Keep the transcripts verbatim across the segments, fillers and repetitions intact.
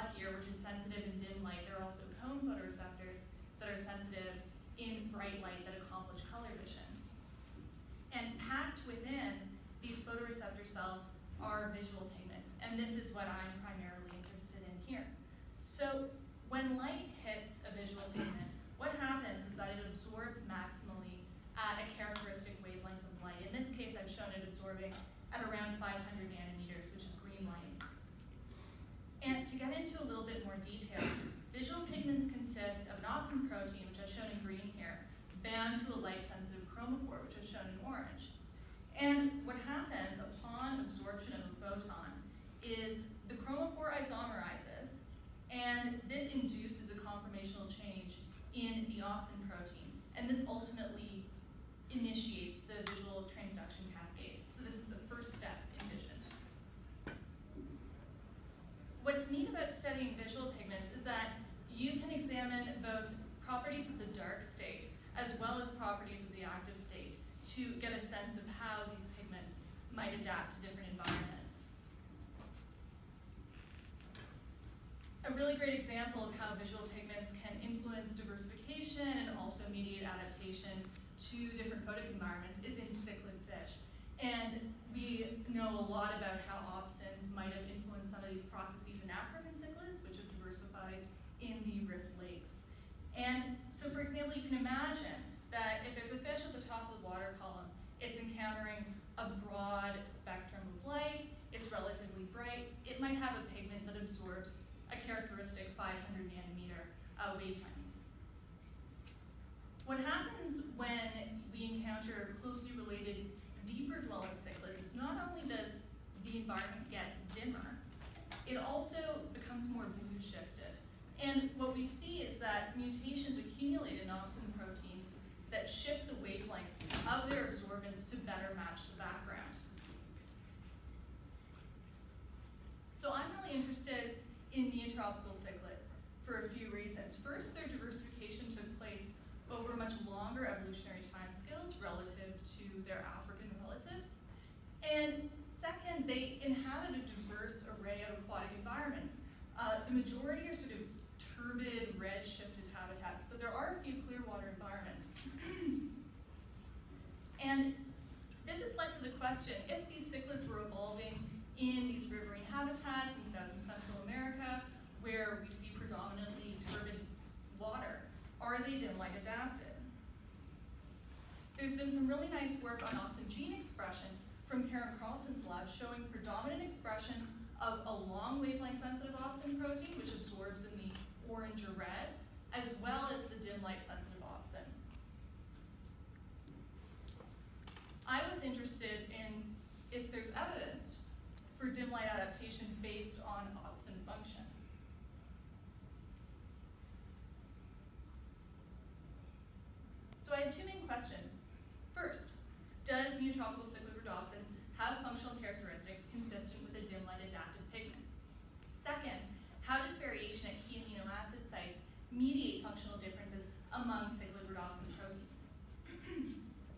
rod here, which is sensitive in dim light. There are also cone photoreceptors that are sensitive in bright light that accomplish color vision. And packed within these photoreceptor cells are visual pigments, and this is what I'm primarily interested in here. So when light hits a visual pigment, what happens is that it absorbs maximally at a characteristic wavelength of light. In this case, I've shown it absorbing at around five hundred nanometers, which is green light. And to get into a little bit more detail, visual pigments consist of an opsin protein, which I've shown in green here, bound to a light-sensitive chromophore, which is shown in orange. And what happens upon absorption of a photon is the chromophore isomerizes, and this induces a conformational change in the opsin protein. And this ultimately initiates the visual transduction cascade. So this is the first step in vision. What's neat about studying visual pigments is that you can examine both properties of the dark state as well as properties of the active state to get a sense of how these pigments might adapt to different environments. A really great example of how visual pigments can influence diversification and also mediate adaptation to different photic environments is in cichlid fish. And we know a lot about how opsins might have influenced some of these processes in African cichlids, which have diversified in the Rift Lakes. And so, for example, you can imagine that if there's a fish at the top of the water column, it's encountering a broad spectrum of light, it's relatively bright, it might have a pigment that absorbs a characteristic five hundred nanometer uh, wavelength. What happens when we encounter closely related, deeper dwelling cichlids is not only does the environment get dimmer, it also becomes more blue shifted. And what we see is that mutations accumulate in opsin proteins that shift the wavelength of their absorbance to better match the background. So I'm really interested in neotropical cichlids for a few reasons. First, their diversification took place over much longer evolutionary timescales relative to their African relatives. And second, they inhabit a diverse array of aquatic environments. Uh, the majority are sort of turbid, red-shifted habitats, but there are a few clear water environments. And this has led to the question, if these cichlids were evolving in these riverine habitats in South and Central America, where we see predominantly turbid water, are they dim light adapted? There's been some really nice work on opsin gene expression from Karen Carlton's lab showing predominant expression of a long wavelength sensitive opsin protein, which absorbs in the orange or red, as well as the dim light sensitive opsin. I was interested in if there's evidence for dim light adaptation based on opsin function. So I had two main questions. First, does neotropical cichlid rhodopsin have functional characteristics consistent with a dim light adapted pigment? Second, how does variation at key amino acid sites mediate functional differences among cichlid rhodopsin proteins?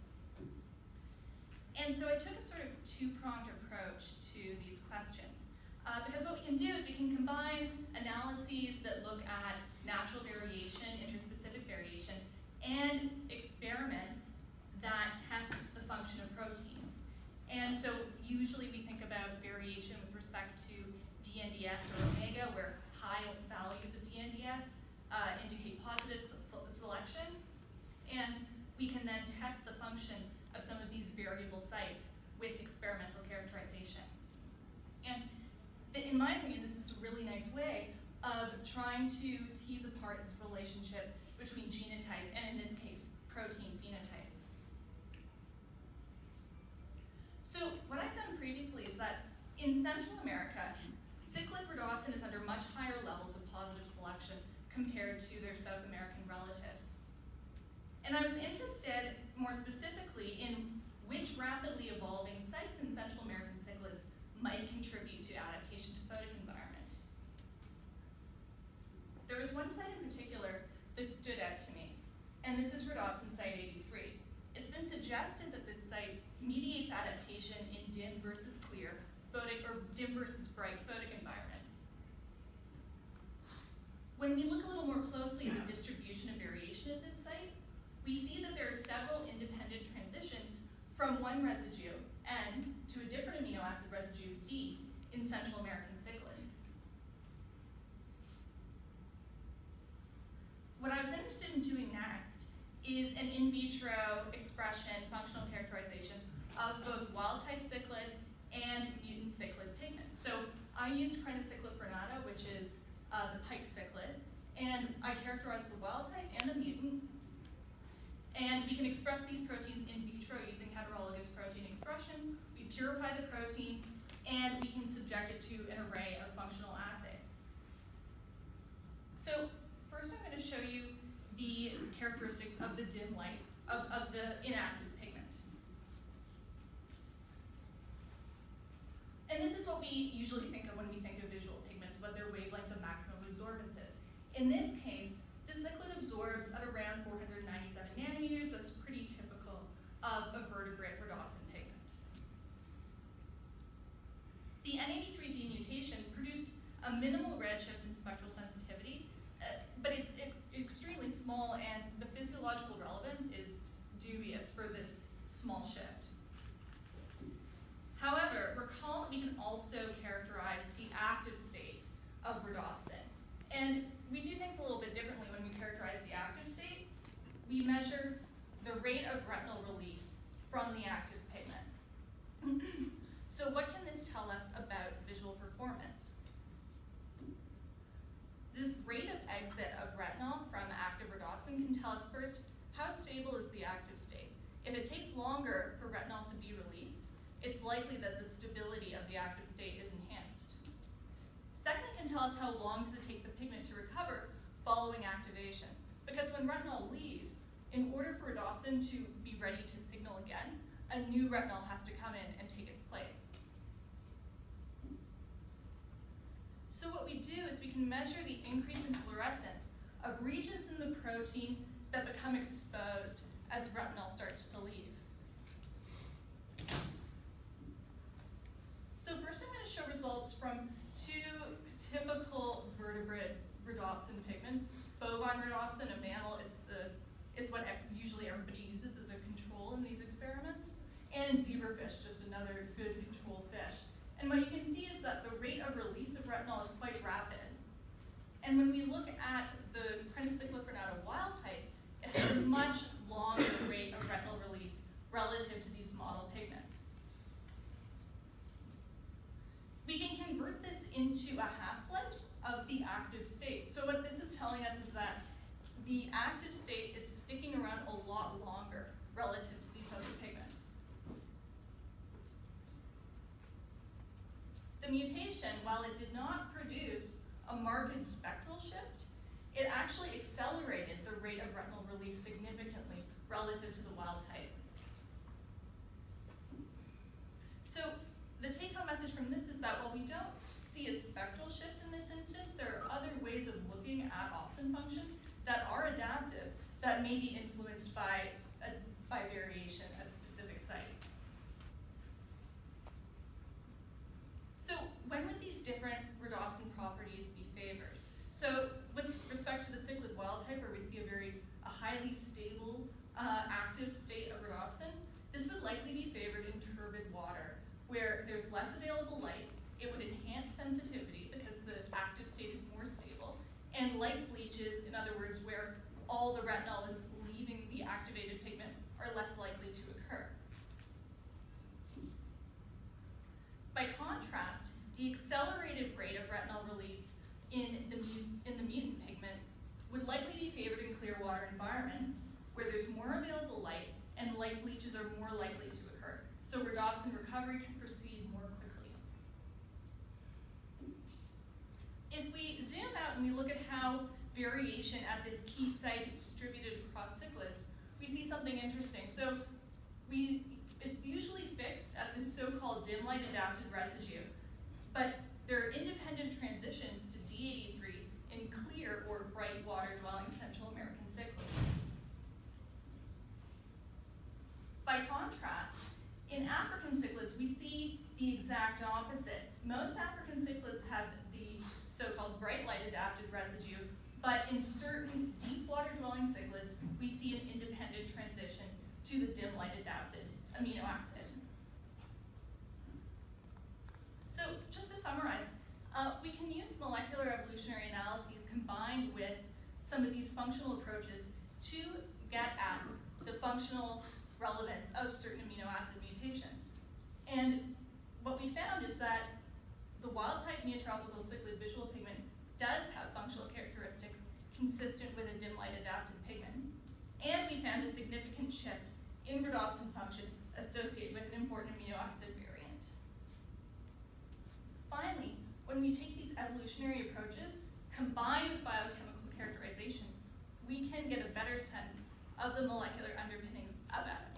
And so I took a sort of two-pronged approach to these questions. Uh, because what we can do is we can combine analyses that look at natural variation, interspecific variation, and experiments that test the function of proteins. And so usually we think about variation with respect to D N D S or omega, where high values of D N D S uh, indicate positive selection. And we can then test the function of some of these variable sites with experimental characterization. And in my opinion, this is a really nice way of trying to tease apart this relationship between genotype and, in this case, protein phenotype. So what I found previously is that in Central America, cichlid rhodopsin is under much higher levels of positive selection compared to their South American relatives. And I was interested more specifically in which rapidly evolving sites in Central American cichlids might contribute to adaptation to photic environment. There was one site in particular that stood out to me, and this is rhodopsin site eighty-three. It's been suggested that this site mediates adaptation in dim versus clear photic, or dim versus bright photic environments. When we look a little more closely at the distribution of variation at this site, we see that there are several independent transitions from one residue, N, to a different amino acid residue, D, in Central American cichlids. What I was interested in doing next is an in vitro expression, functional characterization of both wild-type cichlid and mutant cichlid pigments. So I used Crenocichlid frenata, which is uh, the pike cichlid, and I characterized the wild-type and the mutant. And we can express these proteins in vitro using heterologous protein expression. We purify the protein, and we can subject it to an array of functional assays. So first I'm going to show you the characteristics of the dim light, of, of the inactive pigment. And this is what we usually think of when we think of visual pigments, what their wavelength of maximum absorbance is. In this case, the cichlid absorbs at around four hundred ninety-seven nanometers. That's pretty typical of a vertebrate rhodopsin pigment. The N eighty-three D mutation produced a minimal redshift in spectral sensitivity, uh, but it's, it's extremely small, and the physiological relevance is dubious for this small shift. However, recall that we can also characterize the active state of rhodopsin. And we do things a little bit differently when we characterize the active state. We measure the rate of retinal release from the active pigment. So what can this tell us about visual performance? This rate of exit of retinol from active rhodopsin can tell us first, how stable is the active state? If it takes longer for retinol to be released, it's likely that the stability of the active state is enhanced. Second, it can tell us how long does it take the pigment to recover following activation. Because when retinol leaves, in order for rhodopsin to be ready to signal again, a new retinol has to come in and take its place. So what we do is we can measure the increase in fluorescence of regions in the protein that become exposed as retinol starts to leave. So first I'm going to show results from two typical vertebrate rhodopsin pigments. Bovine rhodopsin, a mammal, it's, the, it's what usually everybody uses as a control in these experiments. And zebrafish, just another good control fish. And what you can see is that the rate of release of retinol is quite rapid. And when we look at the Crenocichlid frenata wild type, it has a much longer rate of retinal release relative to these model pigments. We can convert this into a half-life of the active state. So what this is telling us is that the active state is sticking around a lot longer relative to these other pigments. The mutation, while it did not produce a marked spectral shift, it actually accelerated the rate of retinal release significantly relative to the wild type. So the take-home message from this is that while we don't see a spectral shift in this instance, there are other ways of looking at opsin function that are adaptive, that may be influenced by, a, by variation at specific sites. So when would these different rhodopsin properties be favored? So with respect to the cichlid wild type, where we see a very a highly stable uh, active state of rhodopsin, this would likely be favored in turbid water, where there's less available light. It would enhance sensitivity because the active state is more stable, and light bleaches, in other words, where all the retinol is leaving the activated pigment, are less likely to occur. By contrast, the accelerated rate of retinol release in the, in the mutant pigment would likely be favored in clear water environments, where there's more available light and light bleaches are more likely to occur. So rhodopsin recovery can proceed more quickly. If we zoom out and we look at how variation at this key site is distributed across cichlids, we see something interesting. So we, it's usually fixed at this so-called dim light adapted residue, but there are independent transitions to D eighty-three in clear or bright water-dwelling Central American cichlids. By contrast, in African cichlids, we see the exact opposite. Most African cichlids have the so-called bright light adapted residue, but in certain deep water dwelling cichlids, we see an independent transition to the dim light adapted amino acid. So just to summarize, uh, we can use molecular evolutionary analyses combined with some of these functional approaches to get at the functional relevance of certain amino acid mutations. And what we found is that the wild-type neotropical cichlid visual pigment does have functional characteristics consistent with a dim light adapted pigment. And we found a significant shift in rhodopsin function associated with an important amino acid variant. Finally, when we take these evolutionary approaches combined with biochemical characterization, we can get a better sense of the molecular underpinnings of adaptation.